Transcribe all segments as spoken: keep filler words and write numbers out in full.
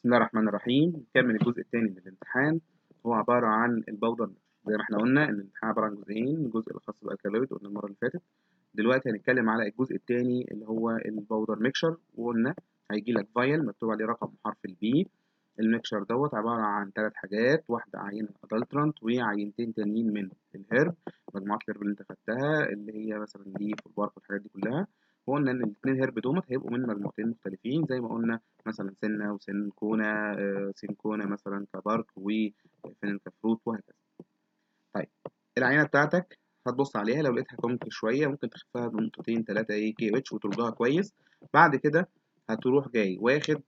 بسم الله الرحمن الرحيم. نكمل الجزء الثاني من الامتحان. هو عبارة عن الباودر ميكشر. زي ما احنا قلنا ان الامتحان عبارة عن جزئين، الجزء الخاص بالالكالويد قلنا المرة اللي فاتت. دلوقتي هنتكلم على الجزء الثاني اللي هو الباودر ميكشر، وقلنا هيجي لك فايل مكتوب عليه رقم حرف البي. الميكشر دوت عبارة عن ثلاث حاجات، واحدة عينة ادلترانت وعينتين تانيين من الهرب، مجموعات الهرب اللي انت خدتها اللي هي مثلا ليف والبارك والحاجات دي كلها. وقلنا ان الاثنين هرب دومت هيبقوا من مجموعتين مختلفين، زي ما قلنا مثلا سنة وسنكونة، آه، سنكونة مثلا كبارك وفين كفروت وهكذا. طيب العينة بتاعتك هتبص عليها، لو لقيتها كونك شوية ممكن تخفها بنقطتين تلاتة ايه كي اتش وترجها كويس. بعد كده هتروح جاي واخد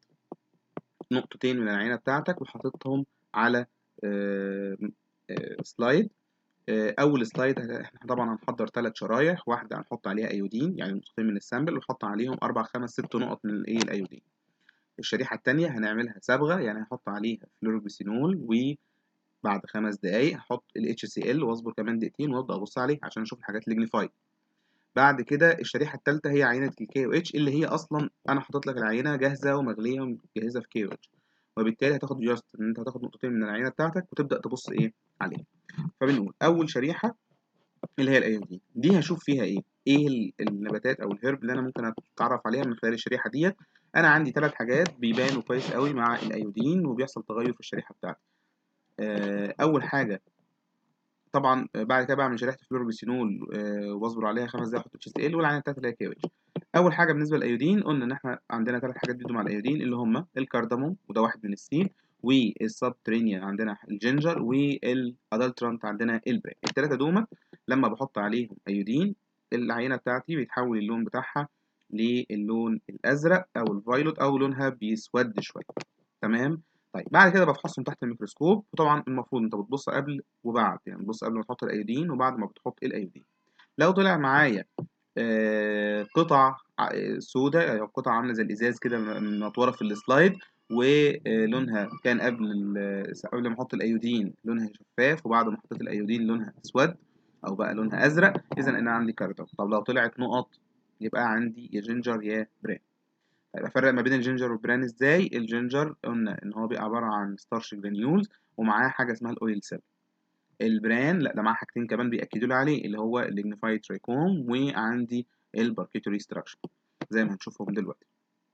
نقطتين من العينة بتاعتك وحاططهم على آه، آه، سلايد. آه، اول سلايد احنا طبعا هنحضر ثلاث شرايح، واحده هنحط عليها ايودين يعني نقطتين من السامبل، ونحط عليهم اربع خمس ست نقط من الايه الايودين. الشريحه الثانيه هنعملها صبغه، يعني هحط عليها فلوروبيسينول، وبعد خمس دقائق هحط ال اتش سي ال واصبر كمان دقيقتين وابدا ابص عليه عشان اشوف الحاجات الليجنيفايد. بعد كده الشريحه الثالثه هي عينه الكي او اتش، اللي هي اصلا انا حاطط لك العينه جاهزه ومغليه ومجهزه في كي او اتش، وبالتالي هتاخد جاست ان انت هتاخد نقطتين من العينه بتاعتك وتبدا تبص ايه عليها. فبنقول اول شريحه اللي هي الايودين دي هشوف فيها ايه ايه ال- النباتات او الهرب اللي انا ممكن اتعرف عليها من خلال الشريحه ديت. انا عندي ثلاث حاجات بيبانوا كويس قوي مع الايودين وبيحصل تغير في الشريحه بتاعتي. آه، اول حاجه طبعا بعد كده بعمل شريحه فلوروبيسينول آه، واصبر عليها خمس دقايق احط اتش سي ال، والعينه بتاعتي اللي هي كي اتش. اول حاجه بالنسبه للايودين قلنا ان احنا عندنا ثلاث حاجات بيدوا مع الايودين اللي هم الكارداموم وده واحد من السين، والسبترينيا عندنا الجينجر، والادلترانت عندنا البري. الثلاثه دوما لما بحط عليهم ايودين العينه بتاعتي بيتحول اللون بتاعها للون الازرق او الفايلوت او لونها بيسود شويه. تمام. طيب بعد كده بفحصهم تحت الميكروسكوب، وطبعا المفروض انت بتبص قبل وبعد، يعني بتبص قبل ما تحط الايودين وبعد ما بتحط الايودين. لو طلع معايا آه، قطع سوداء او قطع عامله زي الازاز كده منطوره في السلايد، ولونها كان قبل ال- قبل ما احط الايودين لونها شفاف، وبعد ما حطيت الايودين لونها اسود او بقى لونها ازرق، اذا انا عندي كاردام. طب لو طلعت نقط يبقى عندي يا جينجر يا برين. طيب افرق ما بين الجينجر والبران ازاي؟ الجينجر قلنا ان هو بيبقى عباره عن ستارش جرانيولز ومعاه حاجه اسمها الاويل سيل. البران لا، ده معاه حاجتين كمان بيأكدوا لي عليه، اللي هو الليجنيفايد ترايكوم، وعندي الباركيتوري ستراكشر زي ما هنشوفهم دلوقتي.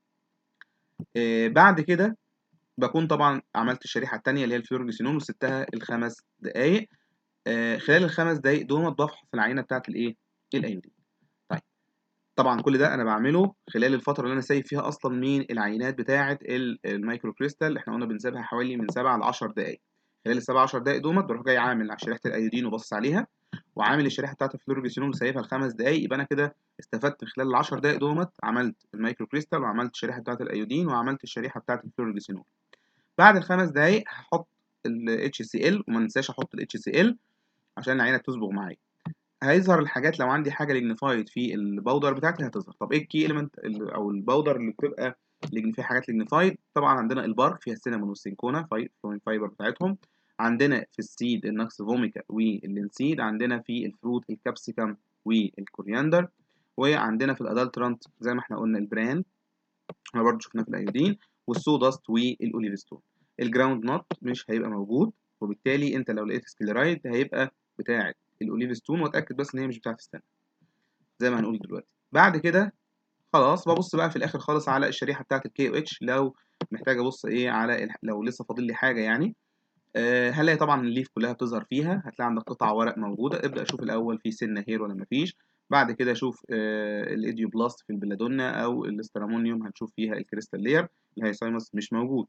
آه بعد كده بكون طبعا عملت الشريحه الثانيه اللي هي الفلورجيسينون وسبتها الخمس دقائق. آه خلال الخمس دقائق دول بفحص العينه بتاعت الايه الايودين. طيب طبعا كل ده انا بعمله خلال الفتره اللي انا سايب فيها اصلا مين العينات بتاعه المايكرو كريستال. احنا قلنا بنسيبها حوالي من سبعة ل عشر دقائق. خلال ال سبع عشر دقائق دومت بروح جاي عامل على شريحه الايودين وبص عليها، وعامل الشريحه بتاعه الفلورجيسينول وسايبها لخمس دقائق. يبقى انا كده استفدت خلال ال عشر دقائق دومت، عملت المايكرو كريستال وعملت الشريحه بتاعه الايودين وعملت الشريحه بتاعه الفلورجيسينول. بعد الخمس دقائق هحط ال اتش سي ال، وما ننساش احط ال اتش سي ال عشان العينه تصبغ معايا. هيظهر الحاجات لو عندي حاجه ليجنيفايد في الباودر بتاعتي هتظهر. طب ايه الكي اليمنت او الباودر اللي بتبقى ليجن فيها حاجات ليجنيفايد؟ طبعا عندنا البارك فيها السينامون والسينكونا فايبر بتاعتهم، عندنا في السيد النكس فوميكا واللينسيد، عندنا في الفروت الكابسيكم والكورياندر، وعندنا في الادلترانت زي ما احنا قلنا البران، احنا برضه شفناه في الايودين، والسوداست والاوليفستون. الجراوند نوت مش هيبقى موجود، وبالتالي انت لو لقيت سكليرايد هيبقى بتاعه الاوليفستون، واتاكد بس ان هي مش بتاعه السن زي ما هنقول دلوقتي. بعد كده خلاص ببص بقى في الاخر خالص على الشريحه بتاعه الكي او اتش، لو محتاج ابص ايه على ال... لو لسه فاضل لي حاجه يعني. أه هلاقي طبعا الليف كلها بتظهر فيها، هتلاقي عندك قطع ورق موجوده. ابدا اشوف الاول في سنه هير ولا مفيش. بعد كده اشوف أه الايديوبلاست في البلادونا او الاسترامونيوم، هنشوف فيها الكريستال لير. الهيسايمس مش موجود.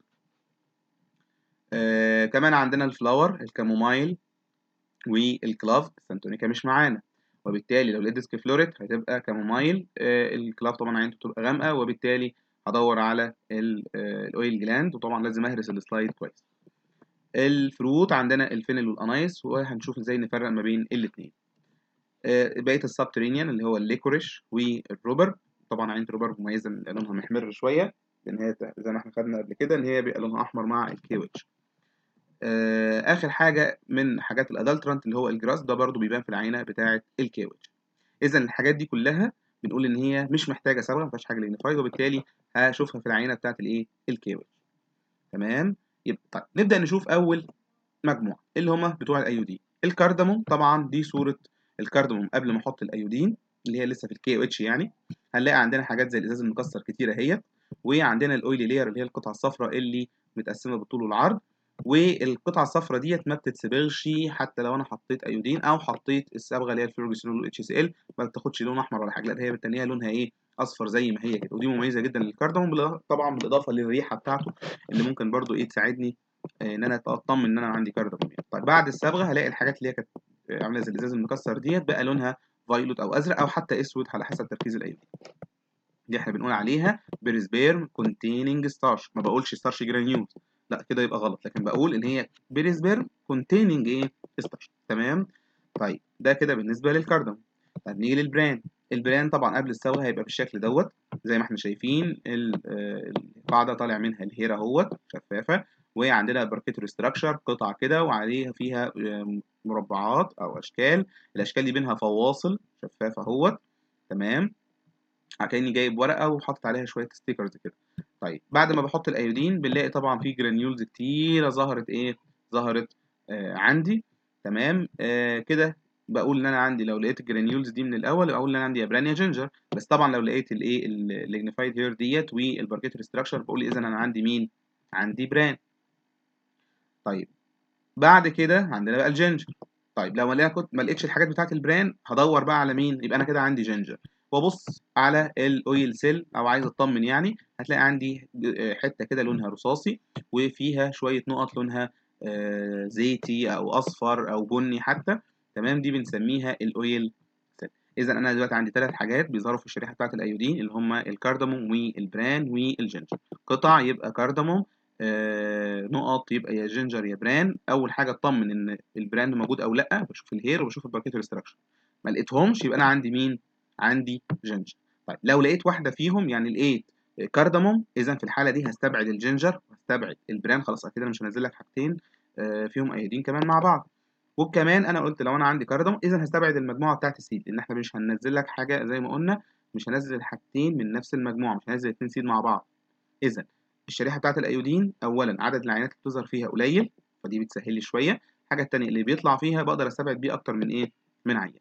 أه كمان عندنا الفلاور الكامومايل والكلاف السانتونيكا مش معانا، وبالتالي لو لقيت ديسك فلوريت هتبقى كامومايل. آه الكلاف طبعا عينته تبقى غامقه، وبالتالي هدور على الاويل جلاند، وطبعا لازم اهرس السلايد كويس. الفروت عندنا الفينل والانايس، وهنشوف ازاي نفرق ما بين الاثنين. آه بقيه السبترينيان اللي هو الليكوريش والروبر، طبعا عين الروبر مميزه ان لونها محمر شويه، لان هي زي ما احنا خدنا قبل كده ان هي بيبقى لونها احمر مع الكيوتش. آه، اخر حاجه من حاجات الادلترانت اللي هو الجراس، ده برضو بيبان في العينه بتاعه الكيوتش. اذا الحاجات دي كلها بنقول ان هي مش محتاجه صبغه، ما فيهاش حاجه لينيفايد، وبالتالي هشوفها في العينه بتاعه الايه الكيوتش. تمام. يبقى طيب نبدا نشوف اول مجموعه اللي هما بتوع الايودين. الكارداموم طبعا دي صوره الكارداموم قبل ما احط الايودين اللي هي لسه في الكي او اتش يعني. هنلاقي عندنا حاجات زي الازاز المكسر كتيره اهيت، وعندنا الاويلي لاير اللي هي القطعه الصفراء اللي متقسمه بالطول والعرض، والقطعه الصفراء ديت ما بتتسبغش حتى لو انا حطيت ايودين او حطيت الصبغه اللي هي الفلوروجينول والاتش سي ال، ما بتاخدش لون احمر ولا حاجه، لا هي بتنيها لونها ايه، اصفر زي ما هي كده. ودي مميزه جدا للكارداموم طبعا بالاضافه للريحه بتاعته اللي ممكن برده ايه تساعدني ان انا اطمن ان انا عندي كارداموم يعني. طيب بعد الصبغه هلاقي الحاجات اللي هي كانت عامله زي الازاز المكسر ديت بقى لونها فايلوت او ازرق او حتى اسود على حسب تركيز الايودين. دي احنا بنقول عليها بريسبيرم كونتيننج ستارش، ما بقولش ستارش جرانيولز، لا كده يبقى غلط، لكن بقول ان هي بريسبيرم كونتيننج ايه ستارش. تمام. طيب ده كده بالنسبه للكارداموم. طب نيجي للبران. البران طبعا قبل الصبغه هيبقى بالشكل دوت زي ما احنا شايفين، القاعده طالع منها الهير اهوت شفافه، وعندنا بركيتوري ستراكشر قطعه كده وعليها فيها مربعات او اشكال، الاشكال دي بينها فواصل شفافه اهوت. تمام. كأني جايب ورقه وحاطط عليها شويه ستيكرز كده. طيب بعد ما بحط الايودين بنلاقي طبعا في جرانيولز كتيره ظهرت ايه، ظهرت آه عندي. تمام. آه كده بقول ان انا عندي لو لقيت الجرانيولز دي من الاول اقول ان انا عندي يا بران يا جينجر، بس طبعا لو لقيت الايه الليجنيفايد هير ديت والباركيتور ستراكشر بقول اذا انا عندي مين، عندي بران. طيب بعد كده عندنا بقى الجينجر. طيب لو انا كنت ما لقيتش الحاجات بتاعه البران هدور بقى على مين، يبقى انا كده عندي جينجر، وابص على الاويل سيل او عايز اطمن يعني، هتلاقي عندي حته كده لونها رصاصي وفيها شويه نقط لونها آه زيتي او اصفر او بني حتى. تمام. دي بنسميها الاويل سيل. اذا انا دلوقتي عندي ثلاث حاجات بيظهروا في الشريحه بتاعه الايودين اللي هم الكارداموم والبران والجينجر. قطع يبقى كارداموم، آه نقط يبقى يا جينجر يا بران. اول حاجه اطمن ان البراند موجود او لا، بشوف الهير وبشوف الباركيتور ستراكشر، ما لقيتهمش يبقى انا عندي مين، عندي جينجر. طيب لو لقيت واحده فيهم يعني لقيت كارداموم، اذا في الحاله دي هستبعد الجينجر وهستبعد البران، خلاص كده انا مش هنزل لك حاجتين آه فيهم ايودين كمان مع بعض. وكمان انا قلت لو انا عندي كارداموم اذا هستبعد المجموعه بتاعت السيد، لان احنا مش هننزل لك حاجه زي ما قلنا، مش هنزل حاجتين من نفس المجموعه، مش هنزل اتنين سيد مع بعض. اذا الشريحه بتاعت الايودين اولا عدد العينات اللي بتظهر فيها قليل، فدي بتسهل لي شويه. الحاجه الثانيه اللي بيطلع فيها بقدر استبعد بيه اكتر من ايه، من عيان.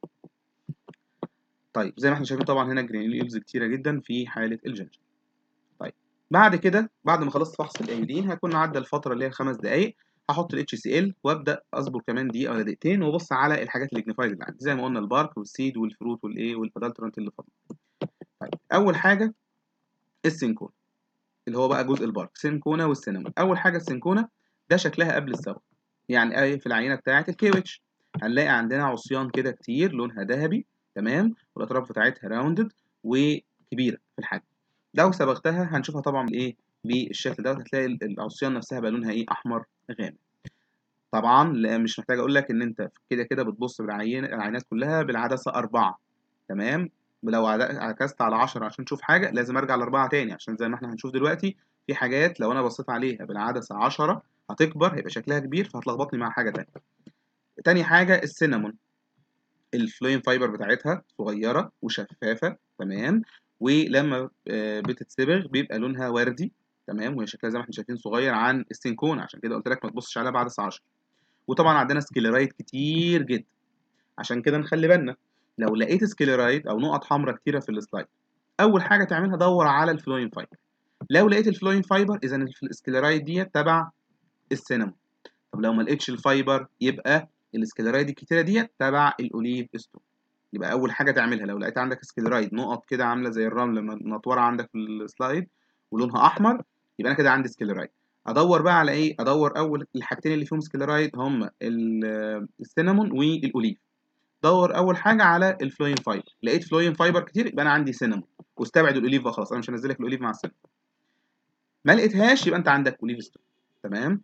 طيب زي ما احنا شايفين طبعا هنا جرانيولز كتيره جدا في حاله الجنجر. طيب بعد كده بعد ما خلصت فحص الايودين هكون عدى الفتره اللي هي خمس دقائق، هحط الاتش سي ال وابدا اصبر كمان دقيقه ولا دقيقتين وابص على الحاجات الليجنيفايد اللي عندي زي ما قلنا البارك والسيد والفروت والايه والبادالترنت اللي فاضل. طيب اول حاجه السينكون اللي هو بقى جزء البارك، سينكونا والسينامون. اول حاجه السينكونا ده شكلها قبل الصبغه، يعني ايه في العينه بتاعه الكي اتش هنلاقي عندنا عصيان كده كتير لونها ذهبي. تمام. والاطراف بتاعتها راوندد وكبيره في الحجم. لو صبغتها هنشوفها طبعا بالايه، بالشكل ده، هتلاقي العصيان نفسها بقى لونها ايه، احمر غامق. طبعا لا مش محتاج اقول لك ان انت كده كده بتبص بالعين العينات كلها بالعدسه أربعة. تمام. لو عكست على عشرة عشان تشوف حاجه لازم ارجع لأربعة تاني، عشان زي ما احنا هنشوف دلوقتي في حاجات لو انا بصيت عليها بالعدسه عشرة هتكبر هيبقى شكلها كبير فهتلخبطني مع حاجه تانية. تاني حاجه السينامون، الفلويم فايبر بتاعتها صغيره وشفافه. تمام. ولما بتتصبغ بيبقى لونها وردي. تمام. وهي شكلها زي ما احنا شايفين صغير عن السينكون، عشان كده قلت لك ما تبصش عليها بعدسه عشرة. وطبعا عندنا سكليرايد كتير جدا، عشان كده نخلي بالنا لو لقيت سكليرايد او نقط حمراء كتيره في السلايد اول حاجه تعملها دور على الفلوين فايبر. لو لقيت الفلوين فايبر اذا السكليرايد دي تبع السينما. طب لو ما لقيتش الفايبر يبقى السكليرايد الكتيره دي تبع الاوليف ستون. يبقى اول حاجه تعملها لو لقيت عندك سكليرايد نقط كده عامله زي الرمل منطوره عندك في السلايد ولونها احمر يبقى انا كده عندي سكليرايد. ادور بقى على ايه، ادور اول الحاجتين اللي فيهم سكليرايد هم السينامون والاوليف. دور اول حاجه على الفلوين فايبر، لقيت فلوين فايبر كتير يبقى انا عندي سينامون، واستبعد الاوليف بقى خلاص انا مش هنزل لك الاوليف مع السينامون. ما لقيتهاش يبقى انت عندك اوليف ستون. تمام.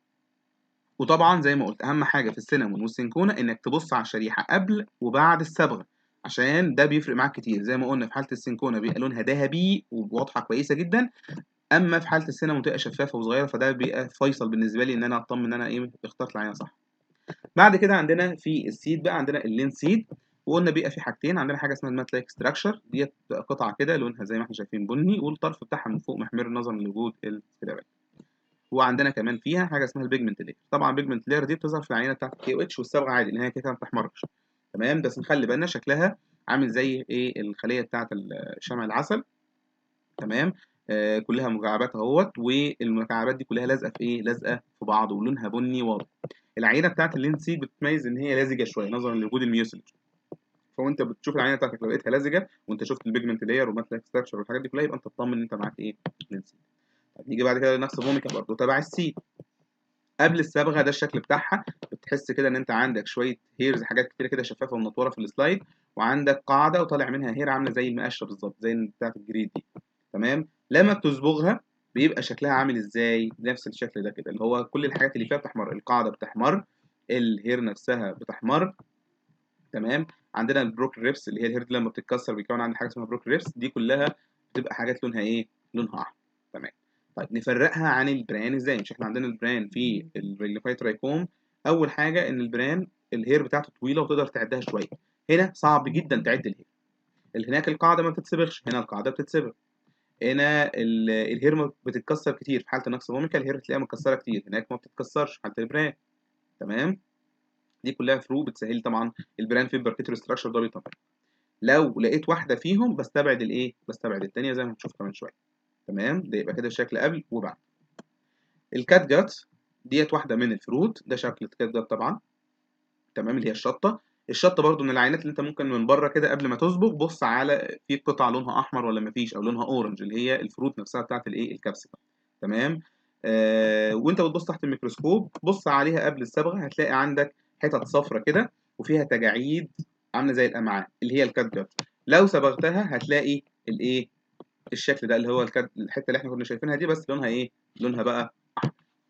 وطبعا زي ما قلت اهم حاجه في السينامون والسينكونا انك تبص على الشريحه قبل وبعد الصبغه، عشان ده بيفرق معاك كتير. زي ما قلنا في حاله السينكونا بيبقى لونها ذهبي وواضحه كويسه جدا، اما في حاله السينامون تبقى شفافه وصغيره، فده بيبقى فيصل بالنسبه لي ان انا اطمن ان انا ايه اخترت العينه صح. بعد كده عندنا في السيد بقى عندنا اللين سيد، وقلنا بيبقى في حاجتين، عندنا حاجه اسمها المات لايك ستراكشر ديت قطعه كده لونها زي ما احنا شايفين بني والطرف بتاعها من فوق محمر نظرا لوجود السكليرايد. وعندنا كمان فيها حاجه اسمها البيجمنت لاير. طبعا البيجمنت لاير دي بتظهر في العينه بتاعت الكي او اتش والصبغه عادي ان هي كده ما بتحمرش. تمام، بس نخلي بالنا شكلها عامل زي ايه الخليه بتاعت شمع العسل. تمام، آه كلها مكعبات اهوت، والمكعبات دي كلها لازقه في ايه؟ لازقه في بعض ولونها بني واضح. العينه بتاعت اللينسيد بتتميز ان هي لازجه شويه نظرا لوجود الميوسيلج. فوانت بتشوف العينه بتاعتك لو لقيتها لازجه وانت شفت البيجمنت لاير والماتلاك ستراكشر والحاجات دي كلها يبقى انت تطمن ان انت معاك ايه؟ لينسيد. طيب نيجي بعد كده لنقص فوميكا برضه تبع السي. قبل الصبغه ده الشكل بتاعها، بتحس كده ان انت عندك شويه هيرز، حاجات كتيره كده شفافه ومنطوره في السلايد، وعندك قاعده وطالع منها هير عامله زي المقشه بالظبط زي بتاعت الجريد دي. تمام، لما بتصبغها بيبقى شكلها عامل ازاي؟ نفس الشكل ده كده، اللي هو كل الحاجات اللي فيها بتحمر، القاعده بتحمر، الهير نفسها بتحمر. تمام، عندنا البروك ريبس اللي هي الهير دي لما بتتكسر بيكون عندنا حاجه اسمها بروك ريبس، دي كلها بتبقى حاجات لونها ايه؟ لونها احمر. تمام. طيب نفرقها عن البران ازاي؟ مش احنا عندنا البران في الريليفاي ترايكوم، اول حاجه ان البران الهير بتاعته طويله وتقدر تعدها شويه، هنا صعب جدا تعد الهير. اللي هناك القاعده ما بتتصبغش، هنا القاعده بتتصبغ. هنا الهير ما بتتكسر كتير، في حاله النقص فوميكا الهير بتلاقيها متكسره كتير، هناك ما بتتكسرش في حاله البران. تمام، دي كلها فروق بتسهل طبعا البران في الباركيتري ستراكشر ده بيطمن. لو لقيت واحده فيهم بستبعد الايه؟ بستبعد الثانيه زي ما هنشوف كمان شويه. تمام، ده يبقى كده الشكل قبل وبعد. الكات جات ديت واحده من الفروت، ده شكل الكات جات طبعا. تمام، اللي هي الشطه. الشطه برده من العينات اللي انت ممكن من بره كده قبل ما تصبغ بص على في قطع لونها احمر ولا مفيش، او لونها اورنج اللي هي الفروت نفسها بتاعت الايه؟ الكبسكم. تمام، آه وانت بتبص تحت الميكروسكوب بص عليها قبل الصبغه، هتلاقي عندك حتت صفرة كده وفيها تجاعيد عامله زي الامعاء اللي هي الكات جات. لو صبغتها هتلاقي الايه؟ الشكل ده اللي هو الكات، الحته اللي احنا كنا شايفينها دي بس لونها ايه؟ لونها بقى احمر.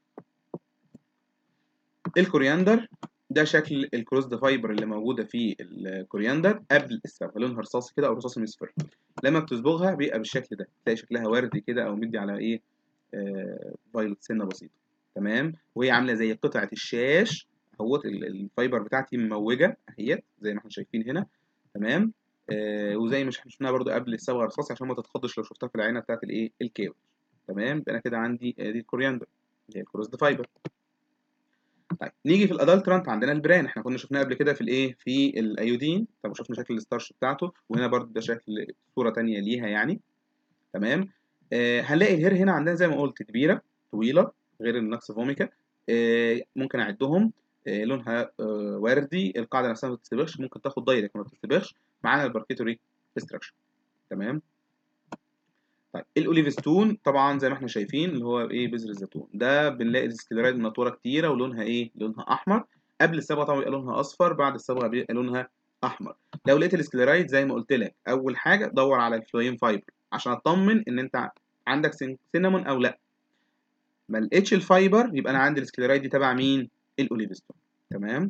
الكورياندر ده شكل الكروسد فايبر اللي موجوده في الكورياندر قبل الصبغه، لونها رصاصي كده او رصاصي مصفر. لما بتصبغها بيبقى بالشكل ده، تلاقي شكلها وردي كده او مدي على ايه؟ آه فايلوت سنه بسيطه. تمام، وهي عامله زي قطعه الشاش اهوت، الفايبر بتاعتي مموجه اهيت زي ما احنا شايفين هنا. تمام، آه وزي ما احنا شفناها برده قبل الصبغه رصاصي عشان ما تتخضش لو شفتها في العينه بتاعت الايه؟ الكيوت. تمام، يبقى انا كده عندي آه دي الكورياندر اللي هي الكروسد فايبر. طيب نيجي في الادلترانت، عندنا البران احنا كنا شفناه قبل كده في الايه؟ في الايودين. طب شفنا شكل الستارش بتاعته، وهنا برده ده شكل صوره ثانيه ليها يعني. تمام، آه هنلاقي الهير هنا عندنا زي ما قلت كبيره طويله غير النقص فوميكا. آه ممكن اعدهم. آه لونها آه وردي، القاعده نفسها ما بتتصبغش، ممكن تاخد دايركت ما بتتصبغش. معانا الباركيتوري ستراكشر. تمام. طيب الاوليف ستون طبعا زي ما احنا شايفين اللي هو ايه؟ بذر الزيتون، ده بنلاقي السكليرايد منطوره كتيره ولونها ايه؟ لونها احمر. قبل الصبغه طبعا بيبقى لونها اصفر، بعد الصبغه بيبقى لونها احمر. لو لقيت السكليرايد زي ما قلت لك اول حاجه دور على الفلويم فايبر عشان اطمن ان انت عندك سينامون او لا. ما لقيتش الفايبر يبقى انا عندي السكليرايد دي تبع مين؟ الاوليف ستون. تمام.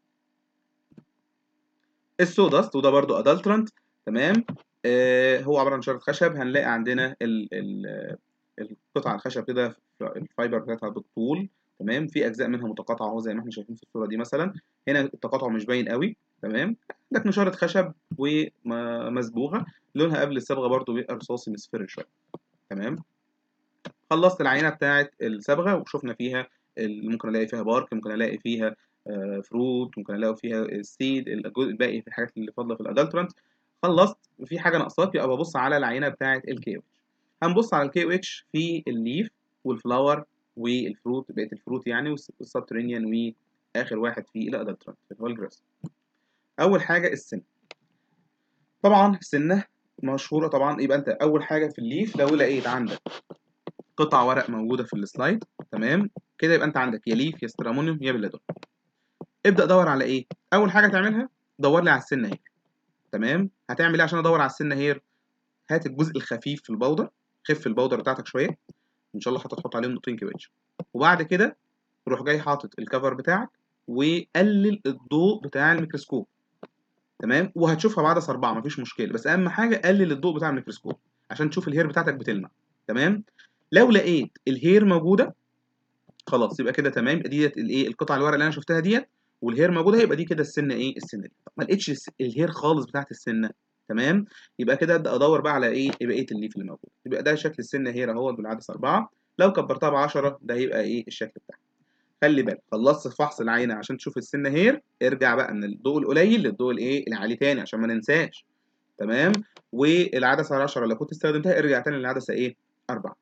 السوداست وده برضو ادلترانت. تمام، آه هو عباره عن شريط خشب، هنلاقي عندنا ال ال القطع الخشب كده الفايبر بتاعتها بالطول. تمام، في اجزاء منها متقاطعه اهو زي ما احنا شايفين في الصوره دي مثلا. هنا التقاطع مش باين قوي. تمام، عندك نشاره خشب ومصبوغه، لونها قبل الصبغه برضو بيبقى رصاصي مصفر شويه. تمام، خلصت العينه بتاعه الصبغه وشفنا فيها ممكن الاقي فيها بارك، ممكن الاقي فيها فروت، ممكن الاقي فيها السيد، الجزء الباقي في الحاجات اللي فاضله في الادلترانت. خلصت وفي حاجه ناقصاك يبقى ببص على العينه بتاعه الكي او اتش. هنبص على الكي او اتش في الليف والفلاور والفروت، بقيه الفروت يعني والسبترينيان، واخر واحد في الادلترانت اللي هو الجراس. اول حاجه السن. طبعا السنه مشهوره طبعا، يبقى انت اول حاجه في الليف لو لقيت عندك قطع ورق موجوده في السلايد تمام كده يبقى انت عندك يا ليف يا سترامونيوم يا بلادون. ابدا دور على ايه؟ اول حاجه تعملها دور لي على السنه هير. تمام، هتعمل ايه عشان ادور على السنه هير؟ هات الجزء الخفيف في البودر، خف البودر بتاعتك شويه ان شاء الله هتحط عليهم نقطتين كيو اتش، وبعد كده روح جاي حاطط الكفر بتاعك وقلل الضوء بتاع الميكروسكوب. تمام، وهتشوفها بعد اربعه مفيش مشكله، بس اهم حاجه قلل الضوء بتاع الميكروسكوب عشان تشوف الهير بتاعتك بتلمع. تمام، لو لقيت الهير موجوده خلاص يبقى كده تمام، ديت الايه؟ القطع الورق اللي انا شفتها ديت والهير موجوده، يبقى دي كده السنه ايه؟ السنه دي. طب ما لقيتش الهير خالص بتاعت السنه. تمام، يبقى كده ابدا ادور بقى على ايه؟ بقيه الليف اللي موجود. يبقى ده شكل السنه هير اهو بالعدسه اربعه، لو كبرتها ب عشرة ده هيبقى ايه الشكل بتاعها. خلي بالك، خلصت فحص العينه عشان تشوف السن هير، ارجع بقى من الضوء القليل للضوء الايه العالي تاني عشان ما ننساش. تمام. والعدسه عشرة لو كنت استخدمتها ارجع تاني للعدسه ايه أربعة.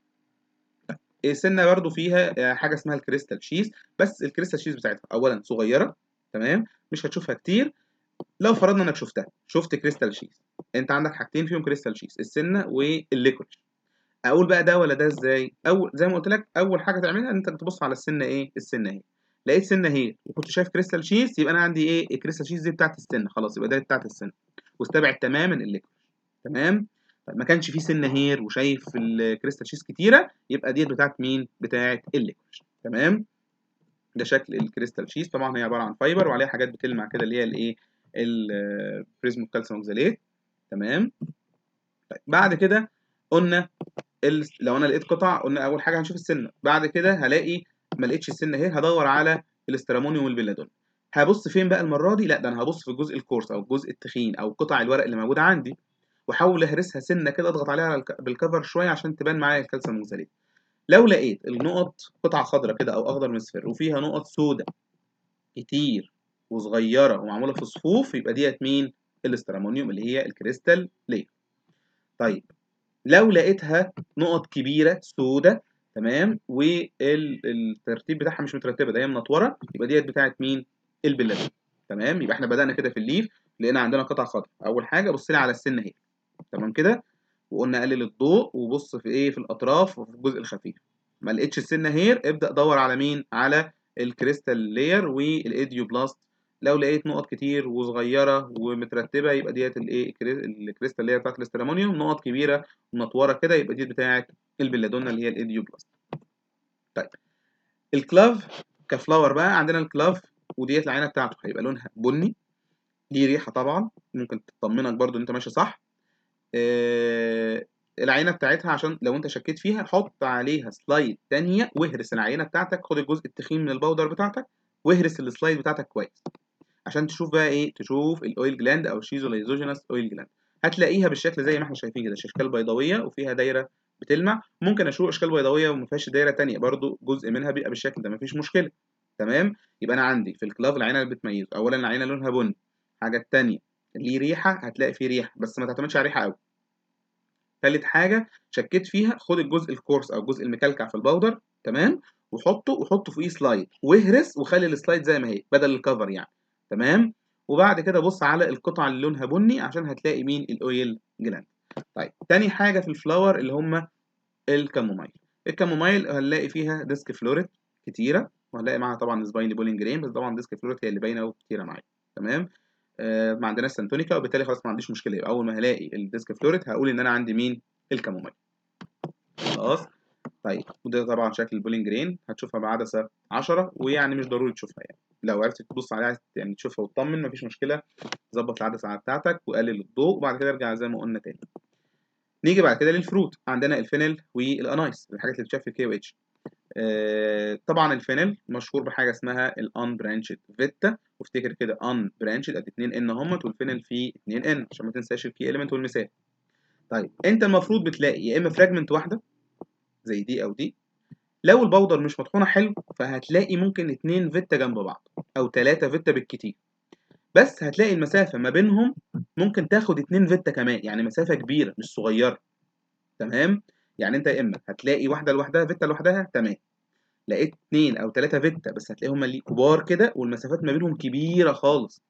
السنه برضو فيها حاجه اسمها الكريستال شيز، بس الكريستال شيز بتاعتها اولا صغيره، تمام، مش هتشوفها كتير. لو فرضنا انك شفتها، شفت كريستال شيز، انت عندك حاجتين فيهم كريستال شيز، السنه والليكوريش. اقول بقى ده ولا ده ازاي؟ اول زي ما قلت لك، اول حاجه تعملها ان انت تبص على السنه ايه السنه اهي، لقيت سنه اهي وكنت شايف كريستال شيز، يبقى انا عندي ايه الكريستال شيز دي بتاعت السنه، خلاص يبقى ده بتاعت السنه، واستبعد تماما الليكوريش. تمام. طيب ما كانش فيه سنه هير وشايف الكريستال شيز كتيره، يبقى ديت بتاعت مين؟ بتاعت الليكوريش. تمام. ده شكل الكريستال شيز، طبعا هي عباره عن فايبر وعليها حاجات بتلمع كده اللي هي الايه البريزمو كالسيوم اوكزاليت. تمام. طيب بعد كده قلنا ال... لو انا لقيت قطع، قلنا اول حاجه هنشوف السنه، بعد كده هلاقي ما لقيتش السنه اهي، هدور على الاسترامونيوم والبلادون. هبص فين بقى المره دي؟ لا ده انا هبص في الجزء الكورس او الجزء التخين او قطع الورق اللي موجوده عندي، واحاول اهرسها سنه كده، اضغط عليها الك... بالكفر شويه عشان تبان معايا الكالسيوم اوكزاليت. لو لقيت النقط قطعه خضراء كده او اخضر مصفر وفيها نقط سوداء كتير وصغيره ومعموله في صفوف، يبقى ديت مين؟ الاسترامونيوم اللي هي الكريستال لير. طيب لو لقيتها نقط كبيره سوداء، تمام، والترتيب بتاعها مش مترتبه، ده هي منطوره، يبقى ديت بتاعت مين؟ البلادين. تمام. يبقى احنا بدانا كده في الليف، لقينا عندنا قطع خضراء، اول حاجه بص لي على السن اهي، تمام كده، وقلنا قلل الضوء وبص في ايه في الاطراف وفي الجزء الخفيف. ما لقيتش السن هير، ابدا دور على مين؟ على الكريستال لاير والايديوبلاست. لو لقيت نقط كتير وصغيره ومترتبه، يبقى ديت الايه الكريستال لاير بتاعت الاسترامونيوم. نقط كبيره ومنطوره كده، يبقى دي بتاعت البلادونا اللي هي الايديوبلاست. طيب الكلاف كفلاور بقى، عندنا الكلاف وديت العينه بتاعته هيبقى لونها بني، ليه ريحه طبعا ممكن تطمنك برضو ان انت ماشي صح. آه، العينه بتاعتها عشان لو انت شكيت فيها، حط عليها سلايد تانية واهرس العينه بتاعتك، خد الجزء التخين من الباودر بتاعتك واهرس السلايد بتاعتك كويس عشان تشوف بقى ايه، تشوف الاويل جلاند او الشيزولايزوجينس اويل جلاند. هتلاقيها بالشكل زي ما احنا شايفين كده، اشكال بيضاويه وفيها دايره بتلمع. ممكن اشوف اشكال بيضاويه وما فيهاش دايره تانية برضو، جزء منها بيبقى بالشكل ده، مفيش مشكله. تمام. يبقى انا عندي في الكلاف العينه اللي بتميز، اولا العينه لونها بني، الحاجه الثانيه ليه ريحه، هتلاقي فيه ريحه بس ما تعتمدش على ريحه قوي. ثالث حاجه شكيت فيها، خد الجزء الكورس او الجزء المكلكع في الباودر، تمام، وحطه وحطه فوقيه سلايد واهرس وخلي السلايد زي ما هي بدل الكفر يعني. تمام. وبعد كده بص على القطعه اللي لونها بني عشان هتلاقي مين؟ الاويل جلاند. طيب تاني حاجه في الفلاور اللي هم الكامومايل. الكامومايل هنلاقي فيها ديسك فلوريت كتيره، وهنلاقي معاها طبعا سبايني بولينج جرين، بس طبعا ديسك فلوريت هي اللي باينه وكتيره معايا. تمام. آه ما عندناش سانتونيكا، وبالتالي خلاص ما عنديش مشكله، يبقى اول ما هلاقي الديسك فلوريت هقول ان انا عندي مين؟ الكامومايل. خلاص. طيب وده طبعا شكل البولينج جرين، هتشوفها بعدسه عشرة، ويعني مش ضروري تشوفها يعني، لو عرفت تبص عليها يعني تشوفها وتطمن مفيش مشكله. ظبط العدسه بتاعتك وقلل الضوء، وبعد كده ارجع زي ما قلنا تاني. نيجي بعد كده للفروت، عندنا الفينل والانايس، الحاجات اللي بتشاف في الكي او اتش. آه طبعا الفينل مشهور بحاجه اسمها الان برانشد فيتا، وافتكر كده ان برانشد ادي اتنين ان همت، والفينل فيه اتنين ان عشان ما تنساش الكي اليمنت والمثال. طيب انت المفروض بتلاقي يا اما فراجمنت واحده زي دي او دي، لو البودر مش مطحونه حلو فهتلاقي ممكن اتنين فيتا جنب بعض او تلاتة فيتا بالكتير، بس هتلاقي المسافه ما بينهم ممكن تاخد اتنين فيتا كمان، يعني مسافه كبيره مش صغيره. تمام. يعني انت يا اما هتلاقي واحده لوحدها فيتا لوحدها، تمام، لقيت اتنين او تلاتة فيتا بس هتلاقيهم اللي كبار كده والمسافات ما بينهم كبيره خالص.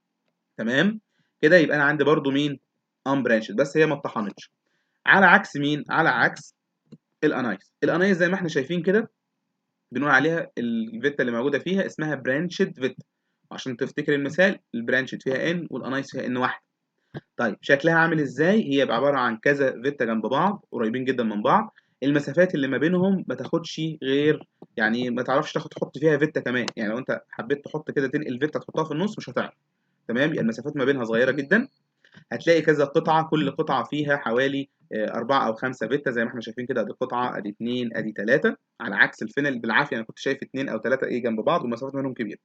تمام. كده يبقى انا عندي برضو مين؟ ان برانشد بس هي ما اتطحنتش. على عكس مين؟ على عكس الانايس. الانايس زي ما احنا شايفين كده بنقول عليها الفيتا اللي موجوده فيها اسمها برانشد فيتا، عشان تفتكر المثال البرانشد فيها ان والانايس فيها ان واحد. طيب شكلها عامل ازاي؟ هي عباره عن كذا فيتا جنب بعض قريبين جدا من بعض، المسافات اللي ما بينهم ما تاخدش غير، يعني ما تعرفش تاخد تحط فيها فيتا كمان، يعني لو انت حبيت تحط كده تنقل فيتا تحطها في النص مش هتعرف. تمام. يعني المسافات ما بينها صغيره جدا. هتلاقي كذا قطعه، كل قطعه فيها حوالي أربعة أو خمسة فيتا زي ما احنا شايفين كده، ادي قطعه ادي اتنين ادي تلاتة، على عكس الفينل بالعافيه انا كنت شايف اتنين أو تلاتة ايه جنب بعض والمسافات بينهم كبيره.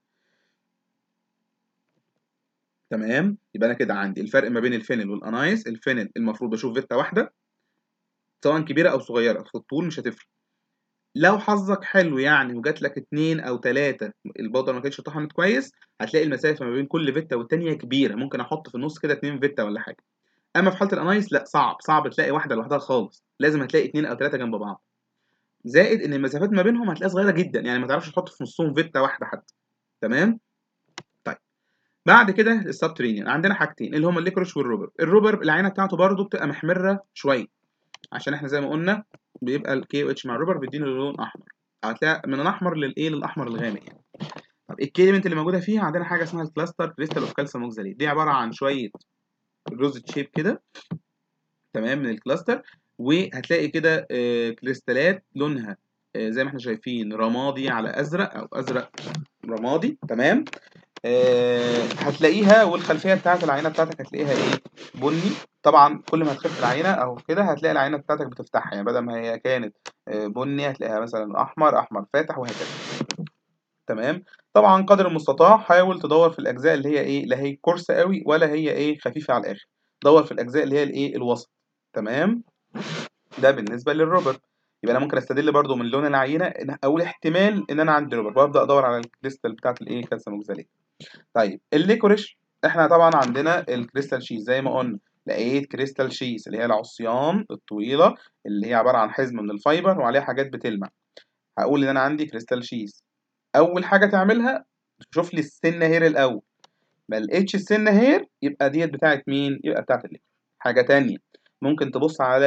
تمام. يبقى انا كده عندي الفرق ما بين الفينل والانايس، الفينل المفروض بشوف فيتا واحده سواء كبيره او صغيره، في الطول مش هتفرق. لو حظك حلو يعني وجات لك اتنين او تلاتة البودرة ما كانتش طحنت كويس، هتلاقي المسافة ما بين كل فيتا والتانية كبيرة، ممكن احط في النص كده اتنين فيتا ولا حاجة. اما في حالة الانايس لا، صعب صعب تلاقي واحدة لوحدها خالص، لازم هتلاقي اتنين او تلاتة جنب بعض. زائد ان المسافات ما بينهم هتلاقيها صغيرة جدا، يعني ما تعرفش تحط في نصهم فيتا واحدة حتى. تمام. طيب بعد كده السبترينيان عندنا حاجتين اللي هما الليكروش والروبر. الروبر العينة بتاعته برضو بتبقى محمرة شوية، عشان احنا زي ما قلنا بيبقى الكي او اتش مع الروبر بيدينا لون احمر، هتلاقي من الاحمر للايه للاحمر الغامق يعني. طب الكيليمنت اللي موجوده فيها عندنا حاجه اسمها الكلاستر كريستال اوف كالسيوم اوكساليت، دي عباره عن شويه روز شيب كده، تمام، من الكلاستر. وهتلاقي كده آه، كريستالات لونها آه، زي ما احنا شايفين رمادي على ازرق او ازرق رمادي، تمام. آه، هتلاقيها، والخلفيه بتاعت العينه بتاعتك هتلاقيها ايه؟ بني. طبعا كل ما تخف العينه او كده هتلاقي العينه بتاعتك بتفتحها، يعني بدل ما هي كانت آه، بني هتلاقيها مثلا احمر، احمر فاتح، وهكذا. تمام. طبعا قدر المستطاع حاول تدور في الاجزاء اللي هي ايه، لا هي كورسه قوي ولا هي ايه خفيفه على الاخر، دور في الاجزاء اللي هي الايه الوسط. تمام. ده بالنسبه للروبر. يبقى انا ممكن استدل برضو من لون العينه ان اقول احتمال ان انا عندي روبر، وابدا ادور على الكريستال بتاعت الايه كالسيوم اوكساليت. طيب الليكوريش، احنا طبعا عندنا الكريستال شيز زي ما قلنا، لقيت كريستال شيز اللي هي العصيان الطويله اللي هي عباره عن حزمه من الفايبر وعليها حاجات بتلمع. هقول ان انا عندي كريستال شيز. اول حاجه تعملها تشوف لي السنه هير الاول، ما لقيتش السنه هير يبقى ديت بتاعت مين؟ يبقى بتاعت الليكور. حاجه تانية، ممكن تبص على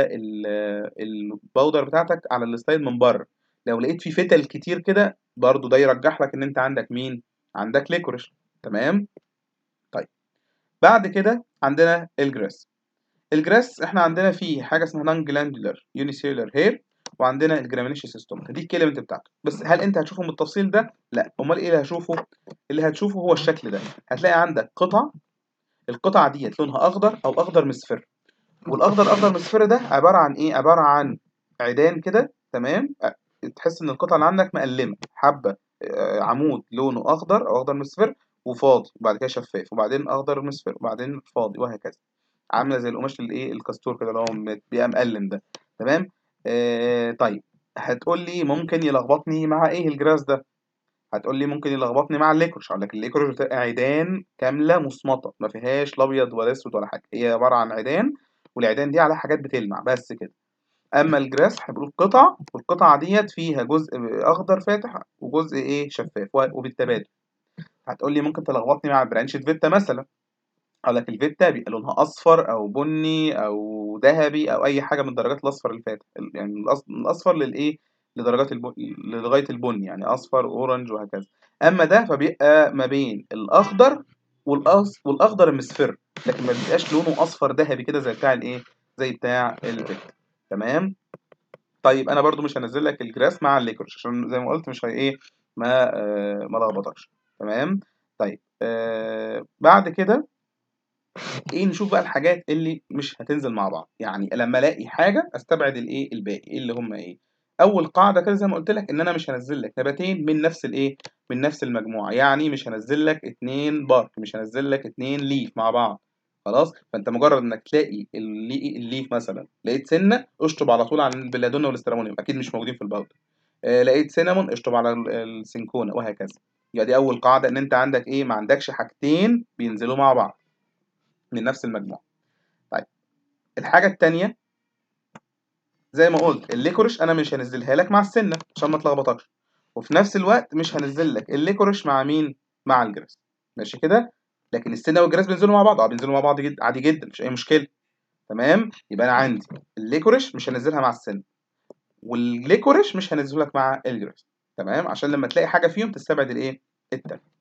الباودر بتاعتك على السلايد من بره، لو لقيت فيه فتل كتير كده برضو ده يرجح لك ان انت عندك مين؟ عندك ليكوريش. تمام. طيب بعد كده عندنا الجراس. الجراس احنا عندنا فيه حاجه اسمها نون جلاندولار يونيسيلر هير، وعندنا الجرامينيشيا سيستم، دي الكلمه بتاعته. بس هل انت هتشوفه بالتفصيل ده؟ لا. امال ايه اللي هشوفه؟ اللي هتشوفه هو الشكل ده، هتلاقي عندك قطع، القطعه ديت لونها اخضر او اخضر مصفر. والاخضر الاخضر مصفر ده عباره عن ايه؟ عباره عن عيدان كده، تمام. أ- تحس ان القطعه اللي عندك مقلمه حبه، آه، عمود لونه اخضر او اخضر مصفر وفاضي، وبعد كده شفاف، وبعدين اخضر مصفر، وبعدين فاضي، وهكذا. عامله زي القماش الايه الكاستور كده اللي هو م- بيبقى مقلم ده. تمام. آه طيب هتقول لي ممكن يلخبطني مع ايه الجراس ده؟ هتقول لي ممكن يلخبطني مع الليكروش. اقول لك الليكروش بتبقى عيدان كامله مصمطه، ما فيهاش لا ابيض ولا اسود ولا حاجه، هي عباره عن عيدان، والعيدان دي عليها حاجات بتلمع بس كده. اما الجراس هنقول قطع، والقطعه ديت فيها جزء اخضر فاتح وجزء ايه شفاف، وبالتبادل. هتقول لي ممكن تلخبطني مع برانشة فيتا مثلا. اقول لك الفيتا بيبقى لونها اصفر او بني او ذهبي او اي حاجه من درجات الاصفر الفاتح، يعني من الأص- من الاصفر للايه لدرجات البن... لغايه البني، يعني اصفر اورنج وهكذا. اما ده فبيبقى ما بين الاخضر والأص... والاخضر المصفر، لكن ما بيبقاش لونه اصفر ذهبي كده زي بتاع الايه زي بتاع الفيتا. تمام. طيب انا برضو مش هنزل لك الجراس مع الليكورش عشان زي ما قلت مش هي ايه ما آه ما لخبطكش. تمام. طيب آه بعد كده ايه نشوف بقى الحاجات اللي مش هتنزل مع بعض، يعني لما الاقي حاجه استبعد الايه الباقي، ايه اللي هم ايه. اول قاعده كده زي ما قلت لك ان انا مش هنزل لك نباتين من نفس الايه من نفس المجموعه، يعني مش هنزل لك اتنين بارك، مش هنزل لك اتنين ليف مع بعض. خلاص. فانت مجرد انك تلاقي اللي- الليف مثلا لقيت سنه اشطب على طول على البلادونا والاسترامونيوم، اكيد مش موجودين في الباودر. آه لقيت سينامون اشطب على ال- السينكونا، وهكذا. يبقى دي اول قاعده، ان انت عندك ايه ما عندكش حاجتين بينزلوا مع بعض من نفس المجموعه. طيب الحاجة التانية زي ما قلت الليكوريش أنا مش هنزلها لك مع السنة عشان ما تلخبطكش، وفي نفس الوقت مش هنزل لك الليكوريش مع مين؟ مع الجراس. ماشي كده؟ لكن السنة والجراس بينزلوا مع بعض، اه بينزلوا مع بعض جد عادي جدا، مش أي مشكلة. تمام؟ يبقى أنا عندي الليكوريش مش هنزلها مع السنة، والليكوريش مش هنزله لك مع الجراس. تمام؟ عشان لما تلاقي حاجة فيهم تستبعد الإيه؟ التانية.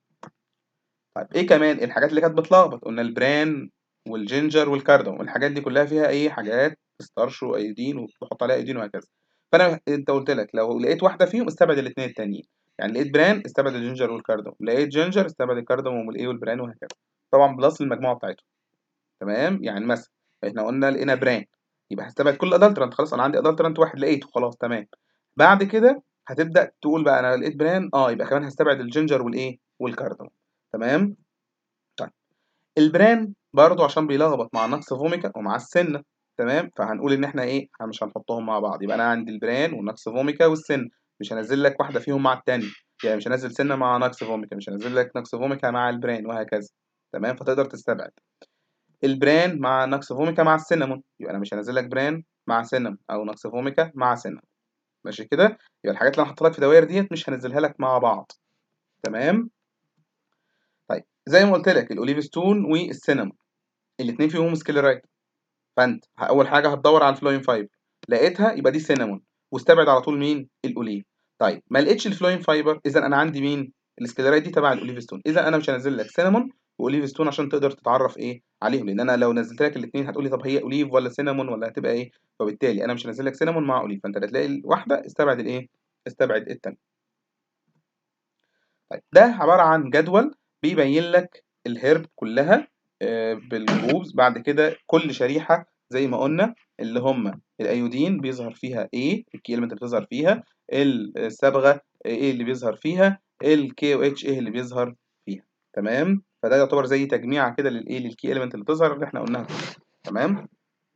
طيب ايه كمان الحاجات اللي كانت بتلخبط؟ قلنا البران والجينجر والكاردوم، والحاجات دي كلها فيها ايه حاجات ستارش وايودين وبتحط عليها ايودين وهكذا. فانا انت قلت لك لو لقيت واحده فيهم استبعد الاثنين التانيين، يعني لقيت بران استبعد الجينجر والكاردوم، لقيت جينجر استبعد الكاردوم والايه والبران وهكذا. طبعا بلس المجموعه بتاعتهم. تمام. يعني مثلا احنا قلنا لقينا بران، يبقى هستبعد كل ادلترانت، خلاص انا عندي ادلترانت واحد لقيته خلاص تمام. بعد كده هتبدا تقول بقى انا لقيت بران، اه يبقى كمان هستبعد الجينجر والايه والكاردوم. تمام. طيب البران برضو عشان بيلخبط مع نقص فوميكا ومع السنة. تمام، فهنقول ان احنا ايه مش هنحطهم مع بعض. يبقى انا عندي البران والناكس فوميكا والسن، مش هنزل لك واحده فيهم مع الثانيه، يعني مش هنزل سنه مع ناكس فوميكا، مش هنزل لك ناكس فوميكا مع البران وهكذا. تمام، فتقدر تستبعد البران مع ناكس فوميكا مع السينامون، يبقى انا مش هنزل لك بران مع سينامون او ناكس فوميكا مع سينامون. ماشي كده، يبقى الحاجات اللي انا حاطط لك في دوائر ديت مش هنزلها لك مع بعض. تمام. طيب زي ما قلت لك الاوليف ستون والسينامون الاثنين فيهم سكليرايت، فانت اول حاجه هتدور على الفلوين فايبر، لقيتها يبقى دي سينامون، واستبعد على طول مين؟ الاوليف. طيب ما لقيتش الفلوين فايبر، اذا انا عندي مين؟ السكليرايت دي تبع الاوليف ستون، اذا انا مش هنزل لك سينامون واوليف ستون عشان تقدر تتعرف ايه عليهم، لان انا لو نزلت لك الاثنين هتقولي طب هي اوليف ولا سينامون ولا هتبقى ايه؟ فبالتالي انا مش هنزل لك سينامون مع اوليف، فانت هتلاقي الواحده استبعد الايه؟ استبعد الثانيه. طيب ده عباره عن جدول بيبين لك الهرب كلها بالجروبز. بعد كده كل شريحه زي ما قلنا اللي هم الايودين بيظهر فيها ايه، الكي اليمنت اللي بتظهر فيها، الصبغه ايه اللي بيظهر فيها، الكي او اتش ايه اللي بيظهر فيها. تمام، فده يعتبر زي تجميعه كده للايه للكي اليمنت اللي بتظهر اللي احنا قلناها. تمام.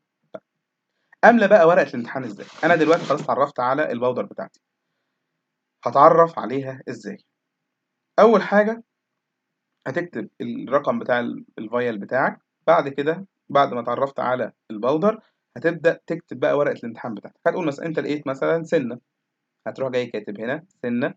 املى بقى ورقه الامتحان ازاي؟ انا دلوقتي خلاص اتعرفت على الباودر بتاعتي، هتعرف عليها ازاي؟ اول حاجه هتكتب الرقم بتاع الفايل بتاعك. بعد كده بعد ما اتعرفت على الباودر هتبدأ تكتب بقى ورقة الامتحان بتاعتك. هتقول مثلا انت لقيت مثلا سنة، هتروح جاي كاتب هنا سنة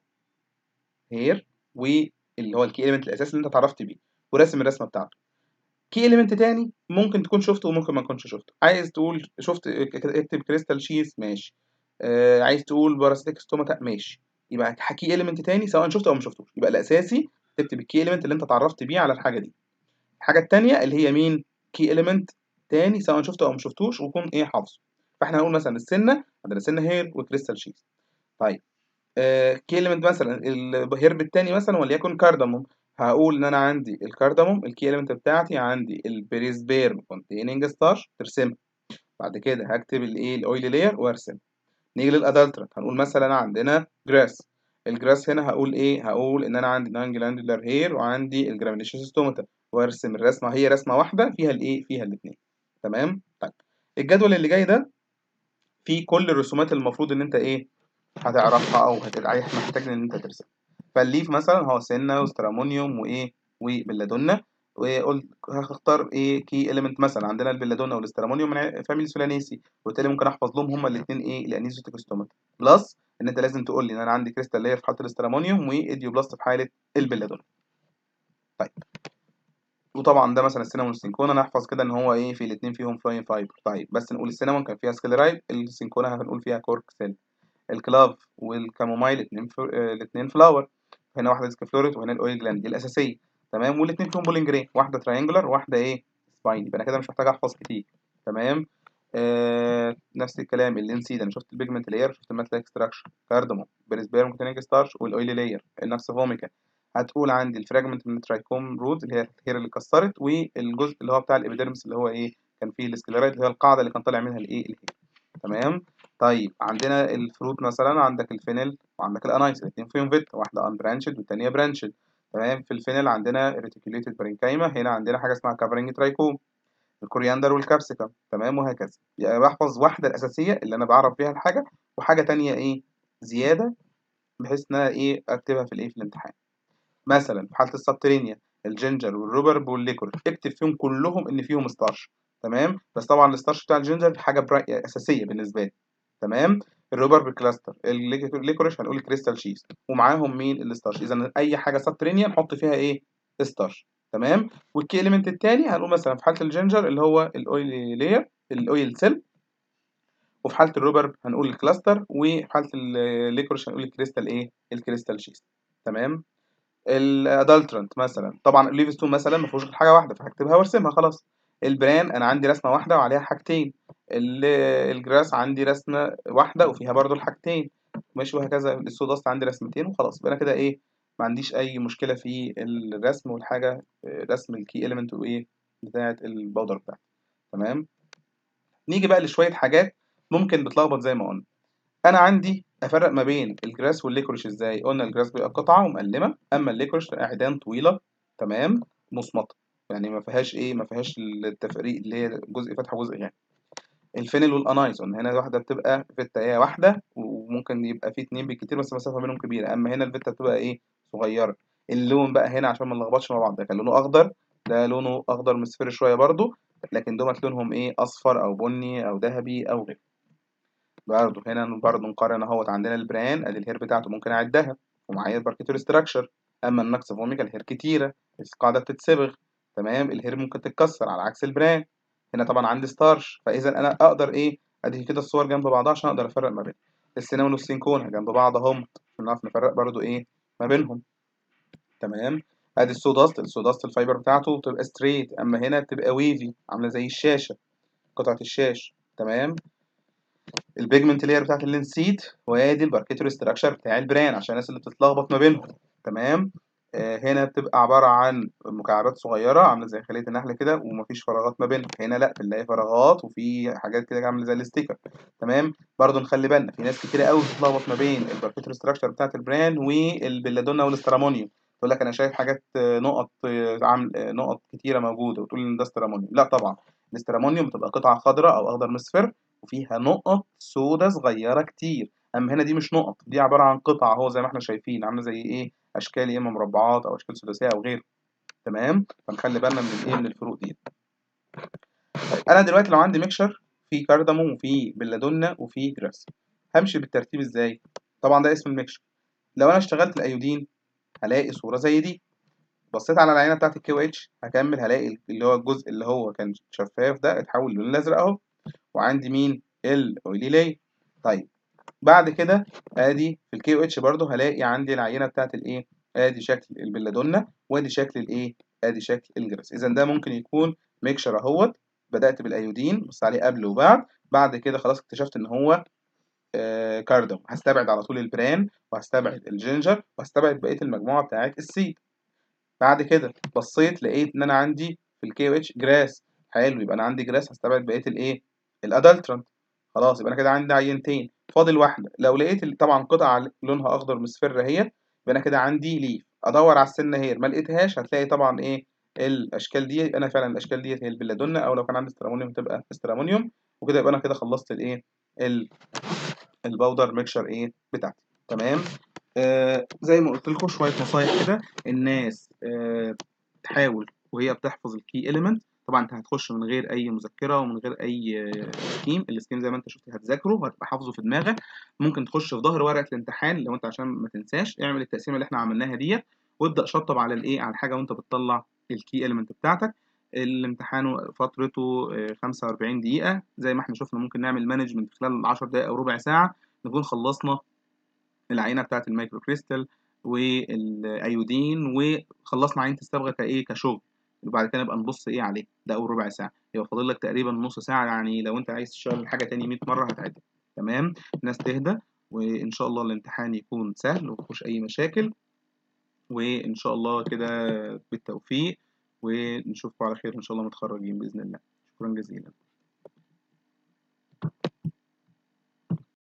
هير، واللي هو الكي اليمنت الاساسي اللي انت اتعرفت بيه، وراسم الرسمة بتاعته. كي اليمنت تاني ممكن تكون شفته وممكن ما تكونش شفته، عايز تقول شفت اكتب كريستال شيث ماشي، آه عايز تقول باراسيتيك ستوماتا ماشي. يبقى كي اليمنت تاني سواء شفته او ما شفتوش، يبقى الاساسي تكتب الكي اليمنت اللي انت اتعرفت بيه على الحاجة دي. الحاجة التانية اللي هي مين؟ كي إليمنت تاني سواء شفته أو مشفتوش ويكون إيه حافظه. فإحنا هنقول مثلا السنة، عندنا سنة هير وكريستال شيث. طيب آه كي إليمنت مثلا الهيرب التاني مثلا وليكن كارداموم، هقول إن أنا عندي الكارداموم الكي إليمنت بتاعتي عندي البريسبيرم كونتيننج ستارش ترسمها. بعد كده هكتب الإيه الأويلي لاير وأرسم. نيجي للأدلترنت هنقول مثلا عندنا جراس، الجراس هنا هقول ايه؟ هقول ان انا عندي نان جلاندولار هير وعندي الجرامينيشيوس ستوماتا، وارسم الرسمه هي رسمه واحده فيها الايه؟ فيها الاثنين. تمام. طيب الجدول اللي جاي ده فيه كل الرسومات المفروض ان انت ايه هتعرفها او هتبقى محتاج ان انت ترسم. فالليف مثلا هو سنه وسترامونيوم وايه وبلادونا، وقلت هختار ايه كي اليمنت مثلا عندنا البلادونا والاسترامونيوم من فاميلي سولانيسي، وبالتالي ممكن احفظ لهم هما الاثنين ايه الانيزوتيك ستوماتا. بلس ان انت لازم تقول لي ان انا عندي كريستال لاير في حاله الاسترامونيوم وايديو بلاست في حاله البلادونا. طيب وطبعا ده مثلا السينامون والسينكونا انا هحفظ كده ان هو ايه في الاثنين فيهم فلاين فايبر. طيب بس نقول السينامون كان فيها سكليرايد، السينكونا هنقول فيها كورك سيل. الكلاف والكامومايل الاثنين الاثنين فلاور، هنا واحده سكافلوريت وهنا الاويل جلاند دي الاساسيه. تمام، والاثنين فيهم بولينج جرين، واحده تراينجلر واحده ايه سباين، يبقى انا كده مش محتاج احفظ كتير. تمام. آه نفس الكلام اللينسيد انا شفت البيجمنت لاير، شفت الماتلا اكستراكشن، كاردموم بريسبيرم كوتينيك ستارش والاويل لاير النفس فوميكا. هتقول عندي الفراجمنت من الترايكوم رود اللي هي الهير اللي اتكسرت، والجزء اللي هو بتاع الابيديرمس اللي هو ايه كان فيه السكليرايد اللي هي القاعده اللي كان طالع منها الايه الهير. تمام. طيب عندنا الفروت مثلا عندك الفينل وعندك الانايس الاثنين فيهم فيت، واحده ان برانشد والثانيه برانشد. تمام. في الفينل عندنا ريتيكوليتد برينكايما، هنا عندنا حاجه اسمها كفرنج ترايكوم، الكورياندر والكابسيكم. تمام، وهكذا. يعني بحفظ واحده الاساسيه اللي انا بعرف بيها الحاجه، وحاجه تانية ايه زياده بحيث انها ايه اكتبها في الايه في الامتحان. مثلا في حاله السبترينيا الجينجر والروبرب والليكور اكتب فيهم كلهم ان فيهم ستارش. تمام، بس طبعا الستارش بتاع الجينجر حاجه براي اساسيه بالنسبه لي. تمام. الروبرب كلاستر، الليكوريش هنقول كريستال شيز، ومعاهم مين الستارش. اذا اي حاجه سبترينيا نحط فيها ايه ستارش. تمام. والكي اليمنت الثاني هنقول مثلا في حاله الجينجر اللي هو الاويل لاير الاويل سيل، وفي حاله الروبرب هنقول الكلاستر، وفي حاله الليكوريش هنقول الكريستال ايه الكريستال شيز. تمام. الادلترنت مثلا طبعا الليفستون مثلا ما فيهوش غير حاجه واحده فهكتبها وارسمها خلاص. البران انا عندي رسمه واحده وعليها حاجتين، الجراس عندي رسمه واحده وفيها برضو الحاجتين ماشي، وهكذا. السوداست عندي رسمتين وخلاص، يبقى انا كده ايه ما عنديش اي مشكله في الرسم والحاجه، رسم الكي اليمنت وايه بتاعه الباودر بتاعتي. تمام. نيجي بقى لشويه حاجات ممكن بتلخبط زي ما قلنا. انا عندي افرق ما بين الجراس والليكوريش ازاي؟ قلنا الجراس بيبقى قطعه ومقلمه، اما الليكوريش اعدام طويله. تمام، مصمطه، يعني ما فيهاش ايه ما فيهاش التفريق اللي هي جزء فتح وجزء يعني. الفينيل والانايز قلنا هنا واحده بتبقى فيتا هي واحده، وممكن يبقى في اتنين بالكتير بس المسافه بينهم كبيره، اما هنا الفيتا بتبقى ايه صغيره. اللون بقى هنا عشان ما نلخبطش مع بعض، ده كان لونه اخضر، ده لونه اخضر مصفر شويه برضو، لكن دومت لونهم ايه اصفر او بني او ذهبي او غيره. برضو هنا برضو نقارن اهوت، عندنا البران ادي الهير بتاعته ممكن اعدها ومعايا الباركتور ستراكشر. اما النقص فوميكا الهير كتيره، القاعده بتتصبغ، تمام، الهير ممكن تتكسر على عكس البران. هنا طبعا عندي ستارش، فاذا انا اقدر ايه ادي كده الصور جنب بعضها عشان اقدر افرق ما بينهم. السينامون والسينكون جنب بعض اهم عشان نعرف نفرق برضو ايه ما بينهم. تمام. ادي السوداست، السوداست الفايبر بتاعته بتبقى ستريت، اما هنا بتبقى ويفي عامله زي الشاشه، قطعه الشاشه. تمام. البيجمنت لاير بتاعت اللينسيد، وادي الباركيتور ستراكشر بتاع البران عشان الناس اللي بتتلخبط ما بينهم. تمام. آه هنا بتبقى عباره عن مكعبات صغيره عامله زي خليه النحل كده ومفيش فراغات ما بينهم. هنا لا بنلاقي فراغات وفي حاجات كده عامله زي الاستيكر. تمام. برضو نخلي بالنا في ناس كتير قوي بتتلخبط ما بين الباركيتور ستراكشر بتاعت البران والبلادونا والاسترامونيوم، تقول لك انا شايف حاجات نقط عامل نقط كتيره موجوده وتقول ان ده استرامونيوم. لا طبعا، الاسترامونيوم بتبقى قطعه خضراء او اخضر مصفر وفيها نقط سودة صغيرة كتير، أما هنا دي مش نقط، دي عبارة عن قطع اهو زي ما احنا شايفين عاملة زي إيه أشكال يا إما مربعات أو أشكال سداسية أو غيره. تمام. فنخلي بالنا من الإيه من الفروق دي. طيب أنا دلوقتي لو عندي ميكشر فيه كارداموم وفيه بلادونا وفيه جراس، همشي بالترتيب إزاي؟ طبعا ده اسم الميكشر. لو أنا اشتغلت الأيودين هلاقي صورة زي دي، بصيت على العينة بتاعت الكيو اتش هكمل هلاقي اللي هو الجزء اللي هو كان شفاف ده اتحول للون الأزرق أهو، وعندي مين الاويلي لاي. طيب بعد كده ادي في الكي او اتش برضه هلاقي عندي العينه بتاعت الايه، ادي شكل البلادونا وادي شكل الايه، ادي شكل الجرس. اذا ده ممكن يكون ميكشر اهوت، بدات بالايودين بص عليه قبل وبعد، بعد كده خلاص اكتشفت ان هو آه كاردوم، هستبعد على طول البران وهستبعد الجينجر وهستبعد بقيه المجموعه بتاعت السي. بعد كده بصيت لقيت ان انا عندي في الكي او اتش جراس، حلو يبقى انا عندي جراس هستبعد بقيه الايه الادلترانت. خلاص يبقى انا كده عندي عينتين، فاضل واحده. لو لقيت ال- طبعا قطعه لونها اخضر مصفر اهي، يبقى انا كده عندي ليف. ادور على السنه هير ما لقيتهاش، هتلاقي طبعا ايه الاشكال دي، يبقى انا فعلا الاشكال دي هي البلادونا، او لو كان عندي استرامونيوم تبقى استرامونيوم. وكده يبقى انا كده خلصت الايه ال- الباودر ميكشر ايه بتاعتي. تمام. آه زي ما قلت لكم شويه نصايح كده، الناس آه تحاول وهي بتحفظ الكي اليمنت. طبعا انت هتخش من غير اي مذكره ومن غير اي سكيم، السكيم زي ما انت شفت هتذاكره وهتبقى حافظه في دماغك. ممكن تخش في ظهر ورقه الامتحان لو انت عشان ما تنساش، اعمل التقسيمه اللي احنا عملناها ديت وابدا شطب على الايه على الحاجه وانت بتطلع الكي اليمنت بتاعتك. الامتحان فترته آه، خمسة وأربعين دقيقه، زي ما احنا شفنا ممكن نعمل مانجمنت خلال عشر دقائق او ربع ساعه نكون خلصنا العينه بتاعه المايكرو كريستال والايودين وخلصنا عينه الصبغه كايه كشغل. وبعد كده نبقى نبص ايه عليه، ده اول ربع ساعه، يبقى فاضل لك تقريبا نص ساعه، يعني لو انت عايز تشتغل حاجه تاني مية مره هتعدي. تمام. الناس تهدى وان شاء الله الامتحان يكون سهل ومفيهوش اي مشاكل، وان شاء الله كده بالتوفيق، ونشوفكم على خير ان شاء الله متخرجين باذن الله. شكرا جزيلا.